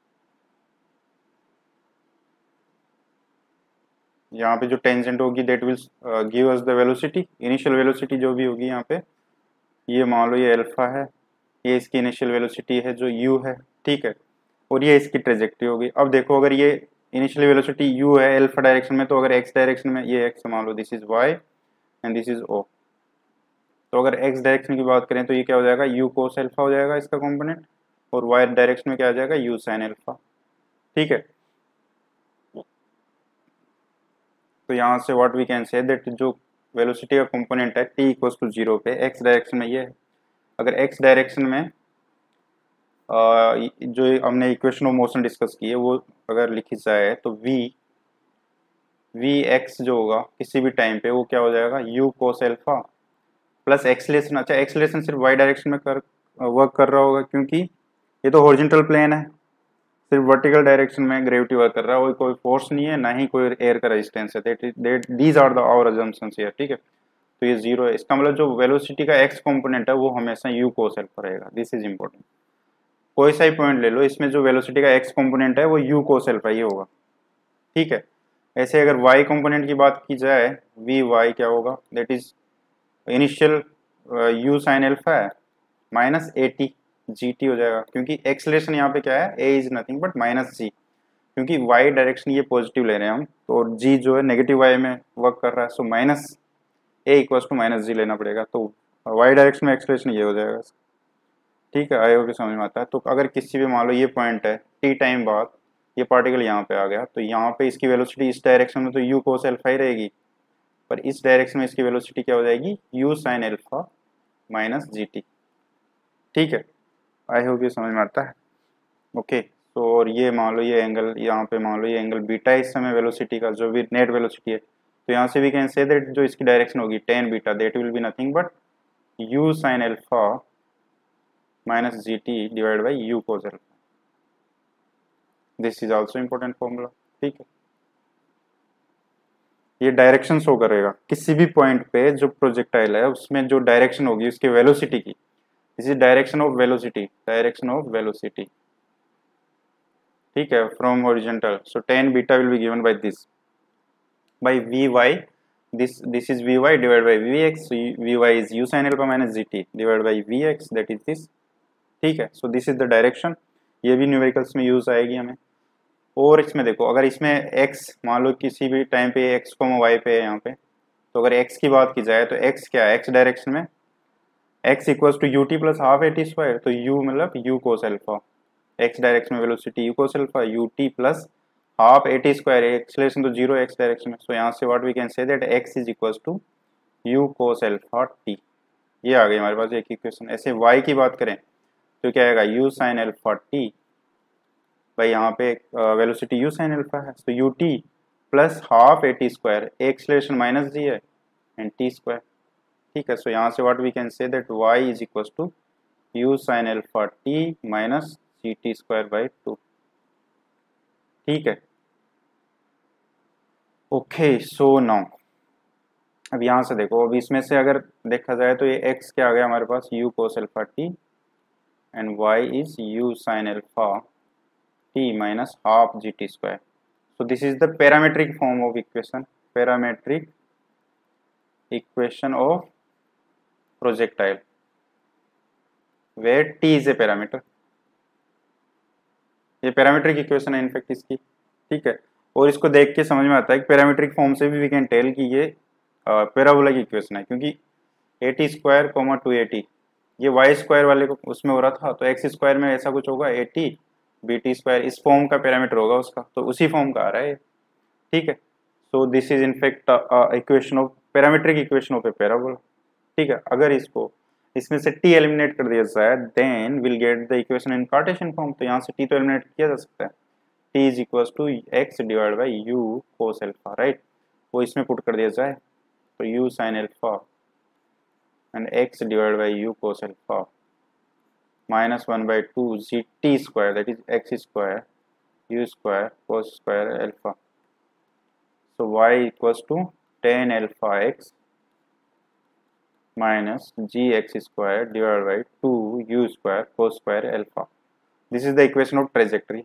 यहाँ पे जो टेंजेंट होगी that will give us the velocity, initial velocity जो भी होगी यहाँ पे, ये मान लो ये अल्फा है, ये इसकी इनिशियल वेलोसिटी है जो u है, ठीक है। और ये इसकी ट्रेजेक्ट्री होगी। अब देखो अगर ये इनिशियल वेलोसिटी यू है अल्फा डायरेक्शन में, तो अगर एक्स डायरेक्शन में ये एक्स मान लो, this is y and this is o, तो अगर एक्स डायरेक्शन की बात करें तो ये क्या हो जाएगा, यू कोस अल्फा हो जाएगा इसका कंपोनेंट, और वाई डायरेक्शन में क्या आ जाएगा, यू साइन अल्फा। ठीक है, तो यहाँ से what we can say that जो वेलोसिटी का कंपोनेंट है टी इक्वल्स टू जीरो पे, एक्स डायरेक्शन में ये है। अगर एक्स डायरेक्शन में आ, जो हमने इक्वेशन ऑफ मोशन डिस्कस की है वो अगर लिखी जाए तो v वी एक्स जो होगा किसी भी टाइम पे वो क्या हो जाएगा, u cos alpha plus acceleration. अच्छा, एक्सलेशन सिर्फ y डायरेक्शन में कर वर्क कर रहा होगा क्योंकि ये तो हॉरिजॉन्टल प्लेन है, सिर्फ वर्टिकल डायरेक्शन में ग्रेविटी वर्क कर रहा है, वो कोई फोर्स नहीं है, ना ही कोई एयर का रेजिस्टेंस है। These are the our assumptions here. ठीक है, तो ये जीरो है, इसका मतलब जो वेलोसिटी का एक्स कंपोनेंट है वो हमेशा u कोस एल्फा रहेगा। This is important. कोई सा ही पॉइंट ले लो, इसमें जो वेलोसिटी का एक्स कंपोनेंट है वो u कोस एल्फा ही होगा। ठीक है, ऐसे अगर y कंपोनेंट की बात की जाए, वी वाई क्या होगा, that is initial u sine alpha है minus a t g t हो जाएगा, क्योंकि एक्सलेशन यहाँ पे क्या है, a is nothing but minus g, क्योंकि y डायरेक्शन ये पॉजिटिव ले रहे हैं हम, तो g जो है नेगेटिव y में वर्क कर रहा है, so minus a equals to minus g लेना पड़ेगा, तो y डायरेक्शन में एक्सलेशन ये हो जाएगा। ठीक है, आई होप समझ में आता है। तो अगर किसी भी मान लो ये पॉइंट है, टी टाइम बाद ये पार्टिकल यहाँ पे आ गया, तो यहाँ पे इसकी वेलोसिटी इस डायरेक्शन में तो u कोस एल्फा ही रहेगी, पर इस डायरेक्शन में इसकी वेलोसिटी क्या हो जाएगी, u sine alpha minus g t. ठीक है, आई होप ये समझ में आता है। ओके, तो और ये मान लो ये एंगल, यहाँ पे मान लो ये एंगल बीटा है इस समय वेलोसिटी का, जो भी नेट वेलोसिटी है, तो यहाँ से भी कैन से दैट जो इसकी डायरेक्शन होगी tan beta, that will be nothing but u sine alpha minus g t divide by u cos alpha. This is also important formula. ठीक है, ये डायरेक्शन शो करेगा किसी भी पॉइंट पे जो प्रोजेक्टाइल है उसमें जो डायरेक्शन होगी उसकी वेलोसिटी की, this is direction of velocity, direction of velocity. ठीक है, from horizontal, so tan beta will be given by this by v y, this this is vy divided by vx, so vy is u sin alpha minus gt divided by vx, that is this। ठीक है, so this is the direction, ये भी numericals में use आएगी हमें। और इसमें देखो अगर इसमें x मान लो किसी भी टाइम पे x को y पे है यहाँ पे, तो अगर x की बात की जाए तो x क्या है, x डायरेक्शन में x equals to u t plus half a t square, तो u मतलब u cos alpha, x direction में velocity u cos alpha, u t plus half a t square, acceleration तो zero x direction में, सो यहाँ से what we can say that x is equals to u cos alpha t। ये आ गई हमारे पास एक इक्वेशन। ऐसे y की बात करें तो क्या आएगा, u साइन एल्फा t, भाई यहाँ पे वेलोसिटी u साइन एल्फा है, तो u t plus half a t square, acceleration minus g है एंड t स्क्वायर। ठीक है, सो यहाँ से what we can say that y is equals to u sine alpha t minus g t square by two. ठीक है, okay, so now अब यहाँ से देखो, अब इसमें से अगर देखा जाए तो ये x क्या आ गया हमारे पास, u cos alpha t and y is u sine alpha t minus half g t square. So this is the parametric form of equation, parametric equation of projectile where t is a parameter. ये parametric equation है in fact इसकी। ठीक है, और इसको देख के समझ में आता है कि पैरामेट्रिक फॉर्म से भी वी कैन टेल कि ये पैराबोला की इक्वेशन है, क्योंकि a t square comma two a t ये वाई स्क्वायर वाले को उसमें हो रहा था, तो एक्स स्क्वायर में ऐसा कुछ होगा, a t b t square इस फॉर्म का पैरामीटर होगा उसका, तो उसी फॉर्म का आ रहा है। ठीक है, so this is in fact equation of parametric equation of a parabola. ठीक है, अगर इसको इसमें से t एलिमिनेट कर दिया जाए then will get the equation in Cartesian form, तो यहाँ से t तो एलिमिनेट किया जा सकता है, t is equals to x divide by u cos alpha, right, वो इसमें पुट कर दिया जाए तो u sine alpha and x divided by u cos alpha minus one by two g t square, that is x square u square cos square alpha, so y equals to tan alpha x minus gx square divided by two u square cos square alpha. This is the equation of trajectory,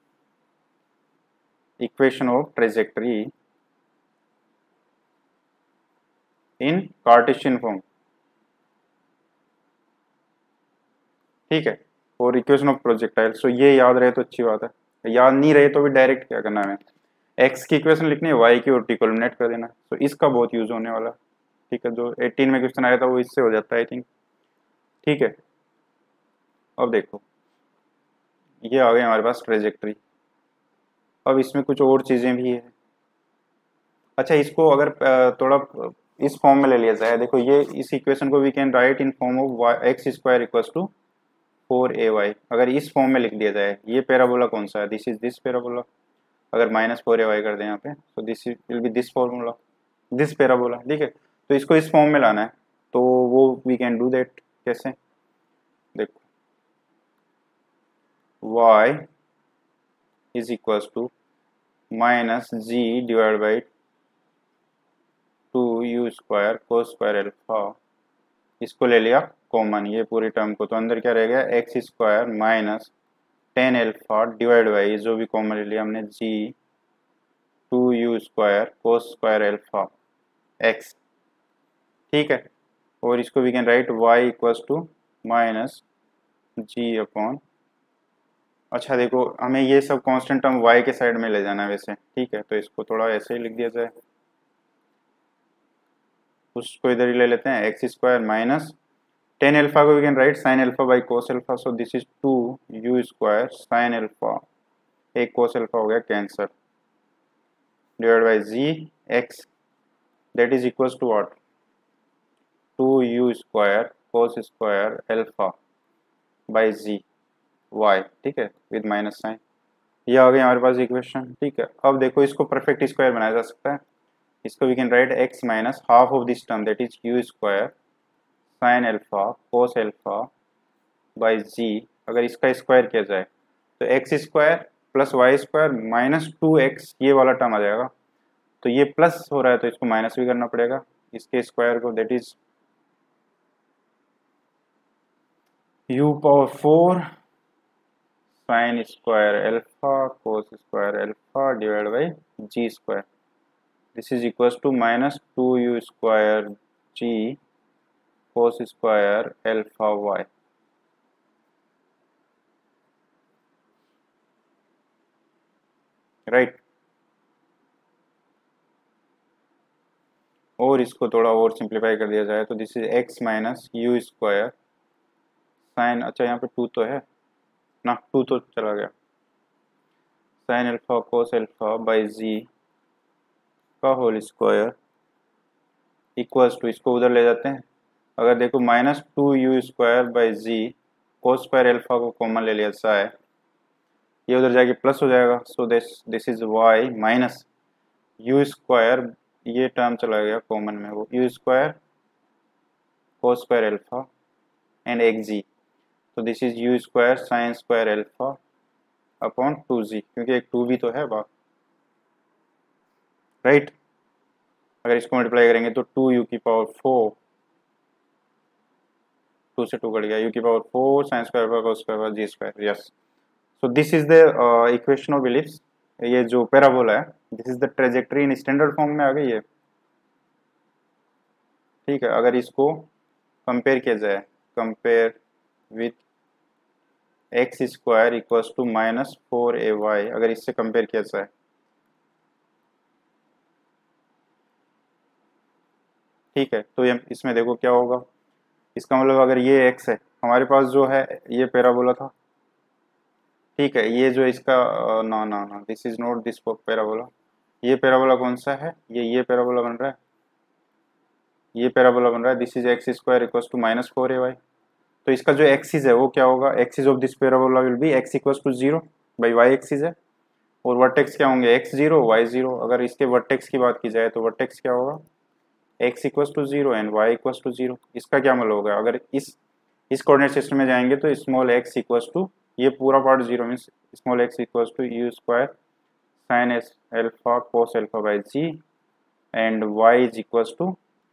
equation of trajectory in Cartesian form. ठीक है, और equation of projectile. सो ये याद रहे तो अच्छी बात है, याद नहीं रहे तो भी डायरेक्ट क्या करना है, एक्स की इक्वेशन लिखनी है, वाई की और टी को एलिमिनेट कर देना। तो इसका बहुत यूज होने वाला, ठीक है। जो एटीन में क्वेश्चन आया था वो इससे हो जाता है आई थिंक, ठीक है। अब देखो ये आ गया हमारे पास ट्रेजेक्ट्री। अब इसमें कुछ और चीजें भी है। अच्छा, इसको अगर थोड़ा इस फॉर्म में ले लिया जाए, देखो ये इस इक्वेशन को we can write in form of x square equals to four a y. अगर इस फॉर्म में लिख दिया जाए, ये पैराबोला कौन सा है, दिस इज दिस पैराबोला। अगर माइनस फोर ए वाई कर दें यहाँ पे, तो this will be this formula, this parabola, ठीक है। तो इसको इस फॉर्म में लाना है, तो वो वी कैन डू दैट। कैसे, देखो y is equals to minus g divide by two u square cos square alpha. इसको ले लिया कॉमन, ये पूरी टर्म को, तो अंदर क्या रह गया, x square minus tan alpha divide by जो भी कॉमन ले लिया हमने, g two u square cos square alpha x, ठीक है। और इसको we can write y equals to minus g upon, अच्छा देखो हमें ये सब कांस्टेंट टर्म y के साइड में ले जाना है वैसे, ठीक है। तो इसको थोड़ा ऐसे ही लिख दिया जाए, उसको इधर ही ले लेते हैं, x square minus tan alpha को we can write sine alpha by cos alpha, so this is two u square sine alpha, एक कोस एल्फा हो गया cancel, divide by g x that is equals to what, two u square cos square alpha by g y, ठीक है, with minus sign. ये आ गई हमारे पास equation, ठीक है। अब देखो इसको परफेक्ट स्क्वायर बनाया जा सकता है, इसको we can write x minus half of this term that is u square sine alpha cos alpha by g. अगर इसका स्क्वायर किया जाए तो x square plus y square minus two x, ये वाला टर्म आ जाएगा। तो ये प्लस हो रहा है तो इसको माइनस भी करना पड़ेगा, इसके स्क्वायर को, that is u power four sine square alpha cos square alpha divide by g square, this is equals to minus two u square g cos square alpha y, right. और इसको थोड़ा और simplify कर दिया जाए तो this is x minus u square sine, अच्छा यहाँ पे टू तो है ना, टू तो चला गया, sine alpha cos alpha by g का होल स्क्वायर इक्वल्स टू, इसको उधर ले जाते हैं। अगर देखो minus two u square by g cos square alpha को कॉमन ले लिया जाए, ये उधर जाके प्लस हो जाएगा, so this this is Y minus u square, ये टर्म चला गया कॉमन में, वो you square cos square alpha and एक जी, तो this is u square sine square alpha upon two जी, क्योंकि एक टू भी तो है बात, राइट। अगर इसको मल्टीप्लाई करेंगे तो टू यू की पावर फोर, टू से टू कट गया, यू की power four sine square alpha cos square g square, yes. So this is the equation of ellipse, ये जो पैराबोला है, this is the trajectory in standard form में आ गई है, ठीक है। अगर इसको कंपेयर किया जाए, compare with x square equals to minus four a y, अगर इससे कंपेयर किया जाए, ठीक है, तो ये इसमें देखो क्या होगा, इसका मतलब अगर ये एक्स है हमारे पास जो है, ये पैराबोला था, ठीक है। ये जो इसका ना ना ना this is not this parabola, ये पैराबोला कौन सा है, ये ये पैराबोला बन रहा है, ये पैराबोला बन रहा है, this is x square equals to minus four a y. तो इसका जो एक्सिस है वो क्या होगा, axis of this parabola will be x equals to zero by y axis है, और वर्टेक्स क्या होंगे, एक्स जीरो वाई जीरो। अगर इसके वर्टेक्स की बात की जाए तो वर्टेक्स क्या होगा, x equals to zero and y equals to zero. इसका क्या मतलब होगा, अगर इस इस कोऑर्डिनेट सिस्टम में जाएंगे तो स्मॉल एक्स इक्वल्स टू, ये पूरा part zero means small x equals to u square sine s alpha cos alpha by g and y is equals to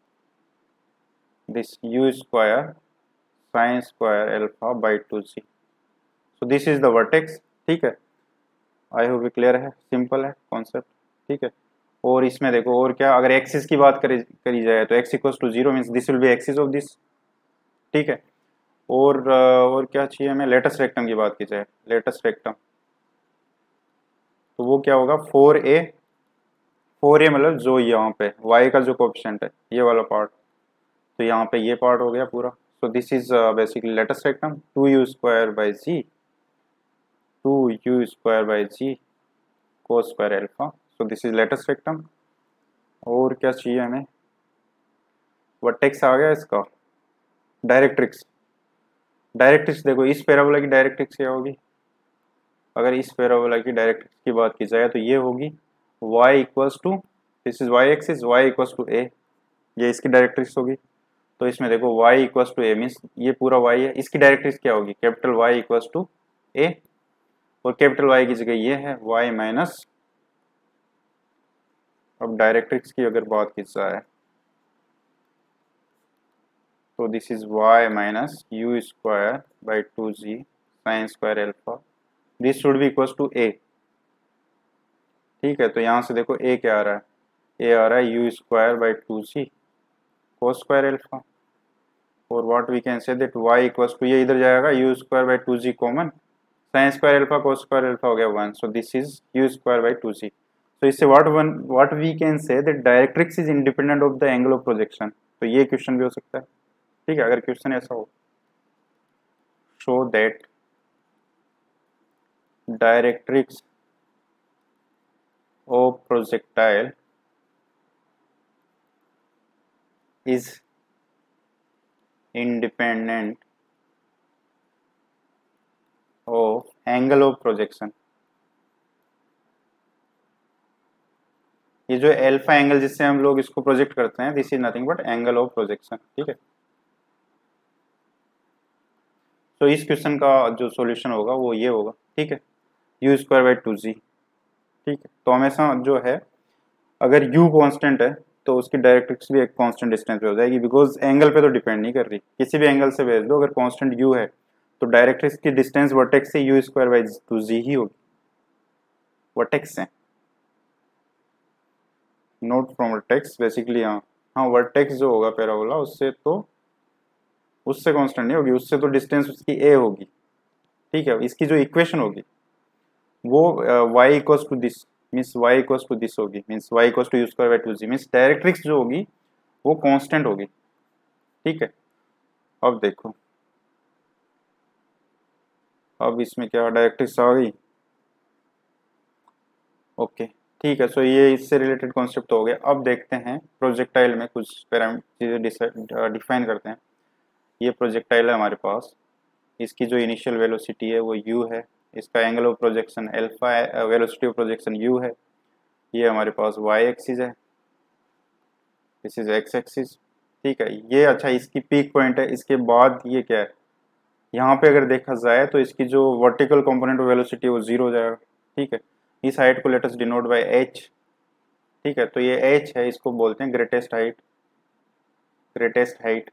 this u square sine square alpha by two g. So this is the vertex, ठीक है। I hope clear है, simple है concept, ठीक है। और इसमें देखो और क्या, अगर एक्सिस की बात करी करी जाए तो x equals to zero means this will be axis of this, ठीक है। और और क्या चाहिए हमें, लेटेस्ट रेक्टम की बात की जाए, लेटेस्ट रेक्टम तो वो क्या होगा, फोर ए, फोर ए मतलब जो यहाँ पे y का जो कोएफिशिएंट है ये वाला पार्ट, तो यहाँ पे ये पार्ट हो गया पूरा। So this is basically latus rectum, two u square by g, two u square by g cos square alpha. So this is latus rectum. और क्या चाहिए हमें, वर्टेक्स आ गया इसका, डायरेक्ट्रिक्स, डायरेक्ट्रिक्स देखो इस पैराबोला की डायरेक्ट्रिक्स क्या होगी, अगर इस पैराबोला की डायरेक्ट्रिक्स की बात की जाए तो ये होगी y equals to, this is y axis, y equals to a, ये इसकी डायरेक्ट्रिक्स होगी। तो इसमें देखो y equals to a means ये पूरा y है, इसकी डायरेक्ट्रिक्स क्या होगी, capital Y equals to a, और कैपिटल Y की जगह ये है y माइनस, अब डायरेक्ट्रिक्स की अगर बात की जाए तो this is y minus u square by two g sine square alpha, this should be equals to a। ठीक है, तो यहाँ से देखो a क्या आ रहा है, a आ रहा है u square by two g cos square alpha, और what we can say that y equals to, ये इधर जाएगा u square by two g common, sine square alpha cos square alpha हो गया one, so this is u square by two g. तो इससे what one what we can say that directrix is independent of the angle of projection. तो ये question भी हो सकता है। ठीक है, अगर क्वेश्चन ऐसा हो, show that directrix of projectile is independent of angle of projection। ये जो अल्फा एंगल जिससे हम लोग इसको प्रोजेक्ट करते हैं, this is nothing but angle of projection. ठीक है, तो इस क्वेश्चन का जो सॉल्यूशन होगा वो ये होगा। ठीक है, u square by two g. ठीक है, तो हमेशा जो है अगर u कांस्टेंट है तो उसकी डायरेक्ट्रिक्स भी एक कांस्टेंट डिस्टेंस पे हो जाएगी, बिकॉज एंगल पे तो डिपेंड नहीं कर रही, किसी भी एंगल से भेज दो, अगर कांस्टेंट u है तो डायरेक्ट्रिक्स की डिस्टेंस वर्टेक्स से u square by two g ही होगी, वर्टेक्स से, नोट फ्रॉम वर्टेक्स बेसिकली। हाँ हाँ, वर्टेक्स जो होगा पैराबोला उससे तो उससे कांस्टेंट नहीं होगी, उससे तो डिस्टेंस उसकी a होगी। ठीक है, इसकी जो इक्वेशन होगी वो y equals to this means y equals to this होगी, means y equals to u square by two g, means directrix जो होगी वो कांस्टेंट होगी। ठीक है, अब देखो, अब इसमें क्या डायरेक्ट्रिक्स आ गई। ओके ठीक है, सो ये इससे रिलेटेड कॉन्सेप्ट हो गया। अब देखते हैं प्रोजेक्टाइल में कुछ पैरामीटर चीज़ें डिफाइन करते हैं। ये प्रोजेक्टाइल है हमारे पास, इसकी जो इनिशियल वेलोसिटी है वो u है, इसका एंगल ऑफ प्रोजेक्शन अल्फा है, वेलोसिटी ऑफ प्रोजेक्शन u है, ये हमारे पास y एक्सिस है, दिस इज x एक्सिस। ठीक है, ये अच्छा इसकी पीक पॉइंट है, इसके बाद ये क्या है, यहाँ पे अगर देखा जाए तो इसकी जो वर्टिकल कंपोनेंट ऑफ वेलोसिटी है वो जीरो हो जाएगा। ठीक है, इस हाइट को let us denote by h। ठीक है, तो ये h है, इसको बोलते हैं ग्रेटेस्ट हाइट, ग्रेटेस्ट हाइट।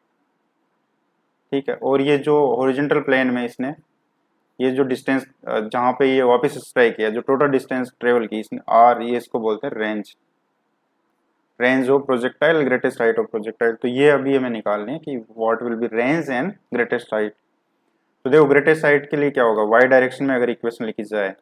ठीक है, और ये जो हॉरिजॉन्टल प्लेन में इसने ये जो डिस्टेंस जहाँ पे ये वापस स्ट्राइक किया, जो टोटल डिस्टेंस ट्रेवल की इसने r, ये इसको बोलते हैं range, range of projectile, greatest height of projectile. तो ये अभी हमें निकालनी है कि what will be range and greatest height. तो देखो ग्रेटेस्ट हाइट के लिए क्या होगा, वाई डायरेक्शन में अगर इक्वेशन लिखी जाए,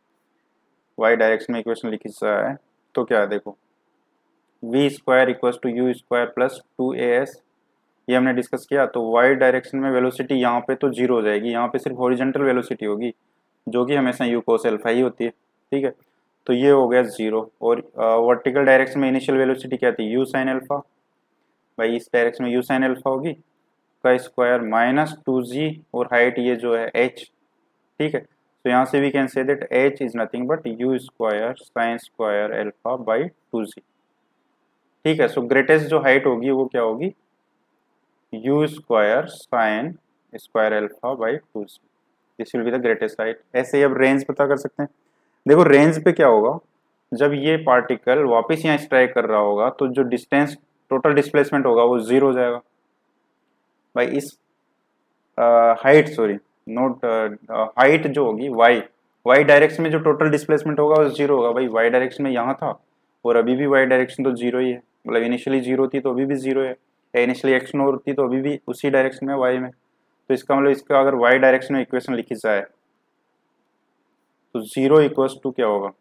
वाई डायरेक्शन में इक्वेशन लिखी जाए तो क्या है, देखो v square equals to u square plus two a s, ये हमने डिस्कस किया। तो वाई डायरेक्शन में वेलोसिटी यहाँ पे तो जीरो हो जाएगी, यहाँ पे सिर्फ हॉरिजॉन्टल वेलोसिटी होगी जो कि हमेशा यू कोस अल्फा ही होती है। ठीक है, तो ये हो गया जीरो, और वर्टिकल डायरेक्शन में इनिशियल वेलोसिटी क्या थी, यू साइन अल्फा, भाई इस डायरेक्शन में यू साइन अल्फा होगी का स्क्वायर माइनस टू जी, और हाइट ये जो है एच। ठीक है, तो यहाँ से we can say that h is nothing but u square sine square alpha by two g. ठीक है, सो ग्रेटेस्ट जो हाइट होगी वो क्या होगी, u square sine square alpha by two g, this will be the greatest height. ऐसे ही अब रेंज पता कर सकते हैं। देखो रेंज पे क्या होगा, जब ये पार्टिकल वापस यहाँ स्ट्राइक कर रहा होगा तो जो डिस्टेंस टोटल डिस्प्लेसमेंट होगा वो जीरो हो जाएगा भाई, इस हाइट सॉरी नोट हाइट जो होगी वाई, वाई डायरेक्शन में जो टोटल डिस्प्लेसमेंट होगा वो जीरो होगा भाई, वाई डायरेक्शन में यहाँ था और अभी भी वाई डायरेक्शन तो जीरो ही है, मतलब इनिशियली जीरो थी तो अभी भी जीरो है, इनिशियली एक्शन होती तो अभी भी उसी डायरेक्शन में वाई में, तो इसका मतलब इसका अगर वाई डायरेक्शन में इक्वेशन लिखी जाए तो जीरो इक्वल्स टू क्या होगा,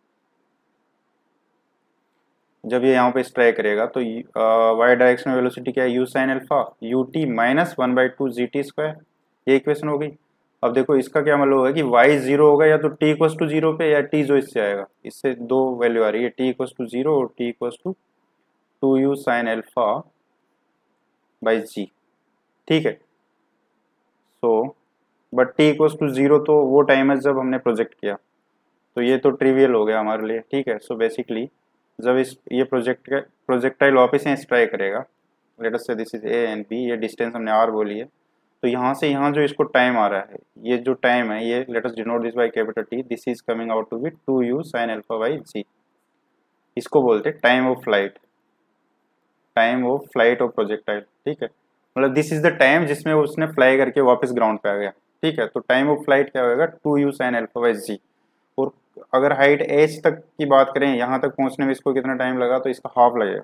जब ये यहाँ पे स्ट्राइक करेगा तो वाई डायरेक्शन में वेलोसिटी क्या है, u sine alpha u t minus one by two g t square, ये इक्वेशन हो गई। अब देखो इसका क्या मतलब होगा कि y जीरो होगा या तो t इक्वल्स टू जीरो पे, या t जो इससे आएगा, इससे दो वैल्यू आ रही है, t इक्वल्स टू जीरो और t equals to two u sine alpha by g, ठीक है। So but t equals to zero तो वो टाइम है जब हमने प्रोजेक्ट किया, तो ये तो ट्रिवियल हो गया हमारे लिए, ठीक है। सो बेसिकली जब इस ये प्रोजेक्ट का प्रोजेक्टाइल वापस यहाँ स्ट्राइक करेगा, let us say this is a and b, ये डिस्टेंस हमने आर बोली है, तो यहाँ से यहाँ जो इसको टाइम आ रहा है, ये जो टाइम है ये let us denote this by capital T, this is coming out to be two u sine alpha by g, इसको बोलते हैं time of flight, time of flight of projectile, ठीक है। मतलब दिस इज द टाइम जिसमें उसने fly करके वापस ग्राउंड पे आ गया, ठीक है। तो टाइम ऑफ फ्लाइट क्या होगा, two u sine alpha by g. और अगर हाइट एच तक की बात करें, यहाँ तक पहुंचने में इसको कितना टाइम लगा, तो इसका हाफ लगेगा,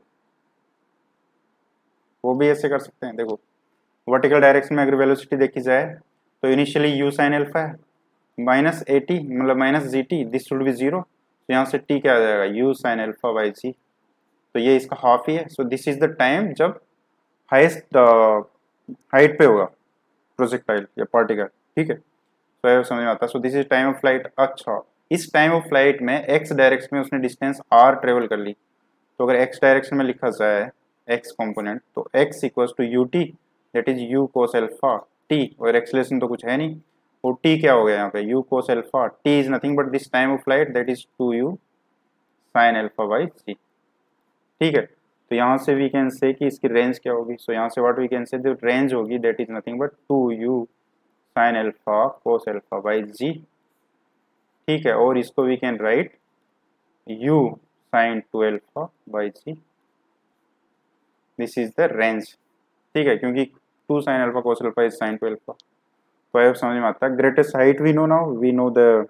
वो भी ऐसे कर सकते हैं। देखो वर्टिकल डायरेक्शन में अगर वेलोसिटी देखी जाए तो इनिशियली यू साइन अल्फा है माइनस ए टी, मतलब minus g t, this should be zero, तो यहाँ से टी क्या आ जाएगा, u sine alpha by g, तो ये इसका हाफ ही है। So this is the time जब हाइस्ट हाइट पे होगा प्रोजेक्टाइल या पार्टिकल, ठीक है। तो ये समझ में आता है। So this is time of flight. अच्छा, इस टाइम ऑफ फ्लाइट में एक्स डायरेक्शन में उसने डिस्टेंस आर ट्रेवल कर ली, तो अगर एक्स डायरेक्शन में लिखा जाए एक्स कंपोनेंट, तो x equals to u t, that is u cos alpha t, और एक्सेलरेशन तो कुछ है नहीं, और टी क्या हो गया यहाँ पे, u cos alpha, t is nothing but this time of flight, that is two u sine alpha by c, ठीक है। तो यहाँ से वी कैन से कि इसकी रेंज क्या होगी, सो so, यहाँ से व्हाट वी कैन से, जो रेंज होगी that is nothing but two u sine alpha cos alpha by g, ठीक है। और इसको we can write u sine two alpha by g, this is the range, ठीक है, क्योंकि two sine alpha cos alpha is sine two alpha. तो अब समझ में आता है। Greatest height we know now, we know the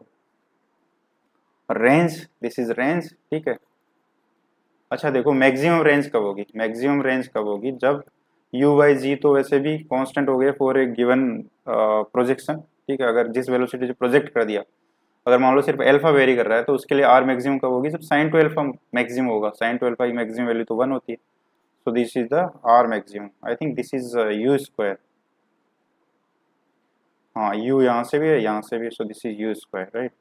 range, this is range, ठीक है। अच्छा देखो मैक्सिमम रेंज कब होगी, मैक्सिमम रेंज कब होगी, जब u बाई जी तो वैसे भी कांस्टेंट हो गया फॉर ए गिवन प्रोजेक्शन, ठीक है। अगर जिस वेलोसिटी से प्रोजेक्ट कर दिया, अगर मान लो सिर्फ अल्फा वेरी कर रहा है, तो उसके लिए आर मैक्सिमम कब होगी, जब साइन टू अल्फा मैक्सिमम होगा, साइन टू अल्फा की मैक्सिमम वैल्यू तो वन होती है, so this is the R maximum, I think this is u square, हाँ u यहाँ से भी है यहाँ से भी, so this is u square, right,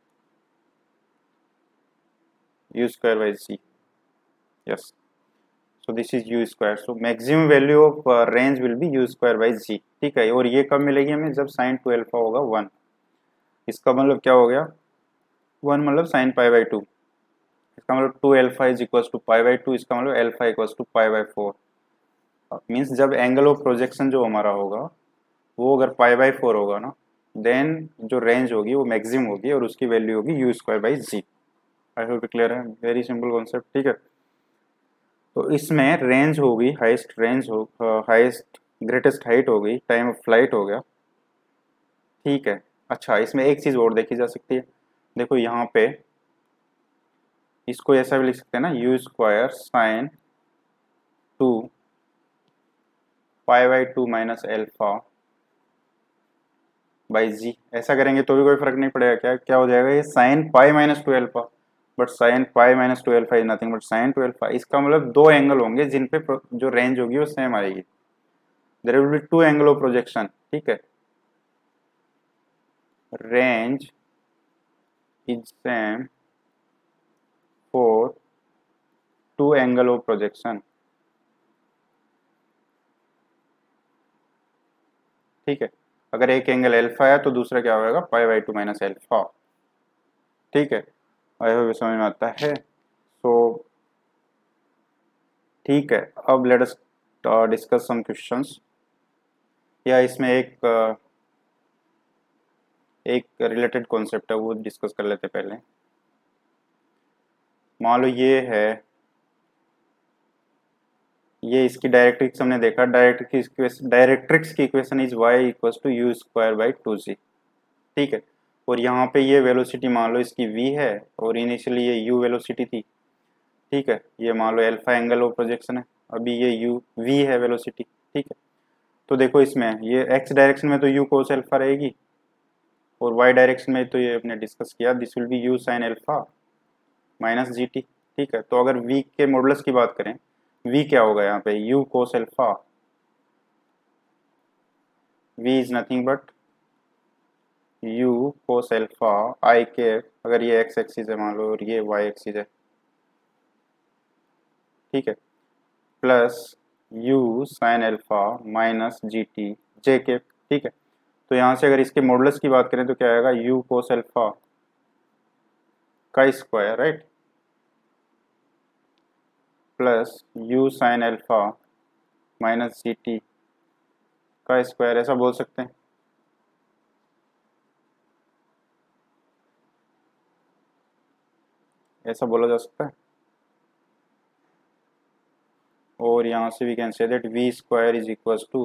u square by c, yes, so this is u square, so maximum value of range will be u square by g, ठीक है। और ये कब मिलेगी हमें, जब साइन टू अल्फा होगा वन, इसका मतलब क्या हो गया, वन मतलब साइन पाई बाई टू, इसका मतलब two alpha is equals to pi by two, इसका मतलब alpha equals to pi by four, means जब एंगल ऑफ प्रोजेक्शन जो हमारा होगा वो अगर पाई बाई फोर होगा ना, देन जो रेंज होगी वो मैक्सिमम होगी और उसकी वैल्यू होगी u square by g. I hope clear है, वेरी सिंपल कॉन्सेप्ट, ठीक है। तो इसमें रेंज होगी, हाईएस्ट रेंज हो, हाईएस्ट ग्रेटेस्ट हाइट हो गई, टाइम ऑफ फ्लाइट हो गया, ठीक है। अच्छा इसमें एक चीज़ और देखी जा सकती है, देखो यहाँ पे इसको ऐसा भी लिख सकते हैं ना, u square sine two pi by two minus alpha by g, ऐसा करेंगे तो भी कोई फर्क नहीं पड़ेगा, क्या क्या हो जाएगा, ये sine pi minus two alpha, but sine pi minus two alpha is nothing but sine two alpha, इसका मतलब दो एंगल होंगे जिन पे जो रेंज होगी वो सेम आएगी, there will be two angle of projection, ठीक है, range is same for two angle of projection, ठीक है। अगर एक एंगल एल्फा है तो दूसरा क्या होगा, pi by two minus alpha, ठीक है। आई होप समझ में आता है। सो ठीक है, अब let us discuss some questions, या इसमें एक uh, एक रिलेटेड कॉन्सेप्ट है वो डिस्कस कर लेते पहले। मान लो ये है, ये इसकी डायरेक्ट्रिक्स हमने देखा, डायरेक्ट्रिक्स डायरेक्ट्रिक्स की equation is y equals to u square by two g, ठीक है। और यहाँ पे ये वेलोसिटी मान लो इसकी v है और इनिशियली ये u वेलोसिटी थी, ठीक है। ये मान लो अल्फा एंगल ऑफ प्रोजेक्शन है, अभी ये u v है वेलोसिटी, ठीक है। तो देखो इसमें ये एक्स डायरेक्शन में तो यू कोस अल्फा रहेगी, और वाई डायरेक्शन में तो ये अपने डिस्कस किया, this will be u sine alpha minus g t. ठीक है, तो अगर v के मॉडुलस की बात करें, v क्या होगा यहाँ पे, u cos alpha, v is nothing but u cos alpha i के, अगर ये x एक्सिस है मान लो और ये y एक्सिस है, ठीक है, plus u sine alpha minus g t j के। ठीक है, तो यहाँ से अगर इसके मॉडुलस की बात करें तो क्या आएगा, u कोस अल्फा का square, right, plus u sine alpha minus g t का स्क्वायर, ऐसा बोल सकते हैं। ऐसा बोला जा सकता है। और यहाँ से we can say that v square is equal to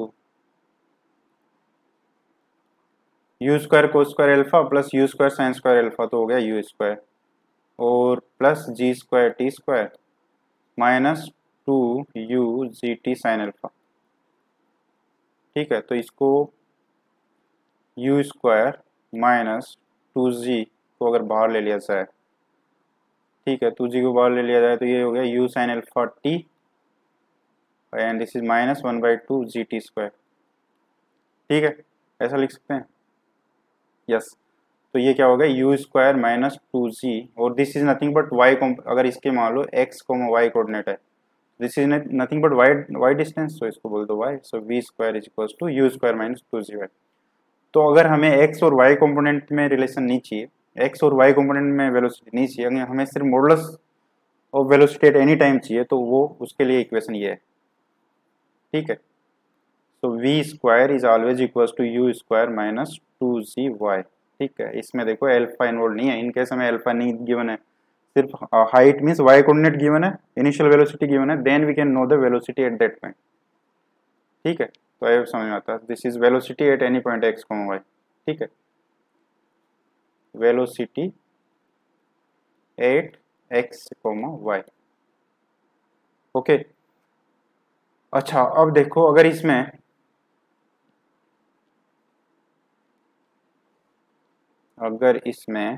u square cos square alpha plus u square sine square alpha, तो हो गया यू स्क्वायर, और plus g square t square minus two u g t sine alpha. ठीक है, तो इसको u square minus two g को अगर बाहर ले लिया जाए, ठीक है, टू जी को बाहर ले लिया जाए तो ये हो गया u sine alpha t, and this is minus one by two g t square. ठीक है, ऐसा लिख सकते हैं, यस yes. तो ये क्या होगा, u square minus two g, और this is nothing but y, अगर इसके मान लो एक्स कोमा वाई कोऑर्डिनेट है, this is nothing but y y distance, तो इसको बोल दो y, so v square is equal to u square minus two g y. तो अगर हमें एक्स और वाई कंपोनेंट में रिलेशन नहीं चाहिए, एक्स और वाई कंपोनेंट में वेलोसिटी नहीं चाहिए, अगर हमें सिर्फ modulus of velocity at any time चाहिए, तो वो उसके लिए इक्वेशन ये है। ठीक है, तो v square is always equal to u square minus two g y. ठीक है, इसमें देखो अल्फा इन्वॉल्व नहीं है, इन केस हमें अल्फा नहीं गिवन है, सिर्फ height means y coordinate given है, इनिशियल वेलोसिटी गिवन है, then we can know the velocity at that point. ठीक है, तो ये समझ में आता है, this is velocity at any point x comma y. ठीक है, velocity at x comma y. Okay, अच्छा अब देखो अगर इसमें अगर इसमें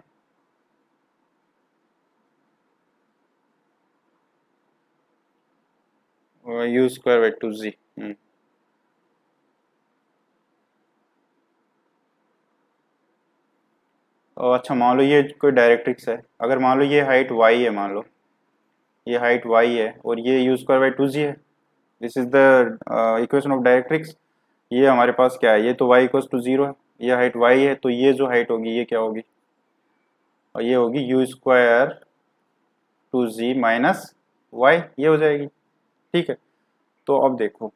u square by two g, अच्छा मान लो ये कोई डायरेक्ट्रिक्स है, अगर मान लो ये हाइट y है, मान लो ये हाइट y है और ये u square by two g है, this is the equation of directrix. ये हमारे पास क्या है, ये तो y इक्वल्स टू जीरो है, ये हाइट y है, तो ये जो हाइट होगी ये क्या होगी, और ये होगी u square two g minus y, ये हो जाएगी। ठीक है, तो अब देखो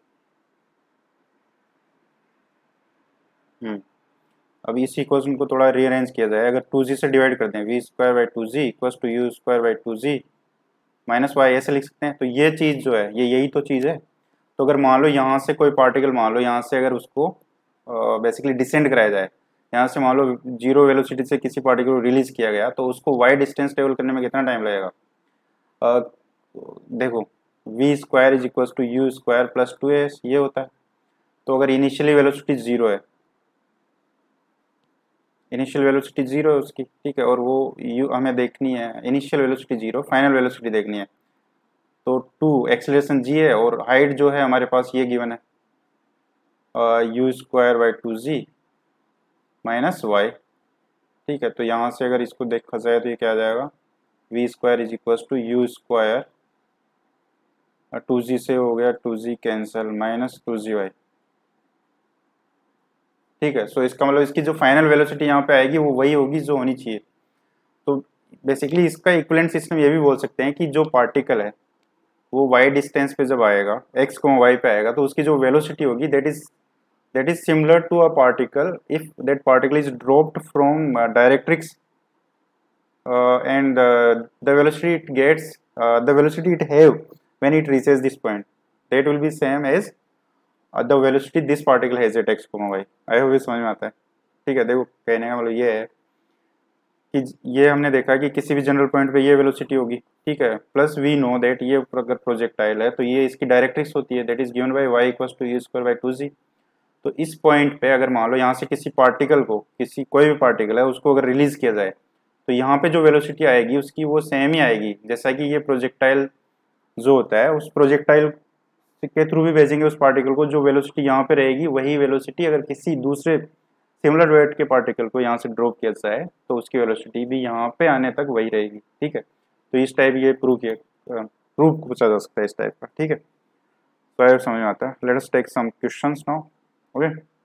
हम्म अब इस इक्वेशन को थोड़ा रीअरेंज किया जाए, अगर टू जी से डिवाइड कर दें, v square by two g equals to u square by two g minus y, ऐसे लिख सकते हैं। तो ये चीज़ जो है ये यही तो चीज़ है। तो अगर मान लो यहाँ से कोई पार्टिकल, मान लो यहाँ से अगर उसको बेसिकली डिसेंड कराया जाए, यहाँ से मान लो जीरो वेलोसिटी से किसी पार्टिकल को रिलीज किया गया, तो उसको वाई डिस्टेंस ट्रेवल करने में कितना टाइम लगेगा। uh, देखो v square is equal to u square plus two s, ये होता है। तो अगर इनिशियली वेलोसिटी जीरो है, इनिशियल वेलोसिटी जीरो है उसकी, ठीक है, और वो यू हमें देखनी है, initial velocity zero, final velocity देखनी है, तो टू एक्सेलरेशन जी है, और हाइट जो है हमारे पास ये गिवन है u square by two g minus y. ठीक है, तो यहाँ से अगर इसको देखा जाए तो ये क्या आ जाएगा, v square is equal to u square, two g से हो गया two g cancel minus two g y. ठीक है, सो इसका मतलब इसकी जो फाइनल वेलोसिटी यहाँ पे आएगी वो वही होगी जो होनी चाहिए। तो बेसिकली इसका इक्विवेलेंट सिस्टम ये भी बोल सकते हैं कि जो पार्टिकल है वो वाई डिस्टेंस पे जब आएगा, एक्स को वाई पे आएगा, तो उसकी जो वेलोसिटी होगी that is that is similar to a particle if that particle is dropped from directrix and the velocity it gets the velocity it have when it reaches this point, that will be same as the velocity this particle has at x comma y. I hope ये समझ में आता है। ठीक है, देखो कहने का मतलब ये है कि ये हमने देखा कि किसी भी जनरल पॉइंट पे ये वेलोसिटी होगी, ठीक है, प्लस वी नो दैट ये अगर प्रोजेक्टाइल है तो ये इसकी डायरेक्ट्रिक्स होती है, that is given by y equals to u square by two g. तो इस पॉइंट पे अगर मान लो यहाँ से किसी पार्टिकल को, किसी कोई भी पार्टिकल है उसको अगर रिलीज किया जाए तो यहाँ पे जो वेलोसिटी आएगी उसकी वो सेम ही आएगी, जैसा कि ये प्रोजेक्टाइल जो होता है उस प्रोजेक्टाइल के थ्रू भी भेजेंगे उस पार्टिकल को, जो वेलोसिटी यहाँ पे रहेगी वही वेलोसिटी अगर किसी दूसरे सिमिलर वेट के पार्टिकल को यहाँ से ड्रॉप किया जाए तो उसकी वेलोसिटी भी यहाँ पे आने तक वही रहेगी। ठीक है, तो इस टाइप ये प्रूव किया प्रूव पूछा जा सकता है इस टाइप का। ठीक है, तो समझ में आता है। Let us take some questions now. Okay.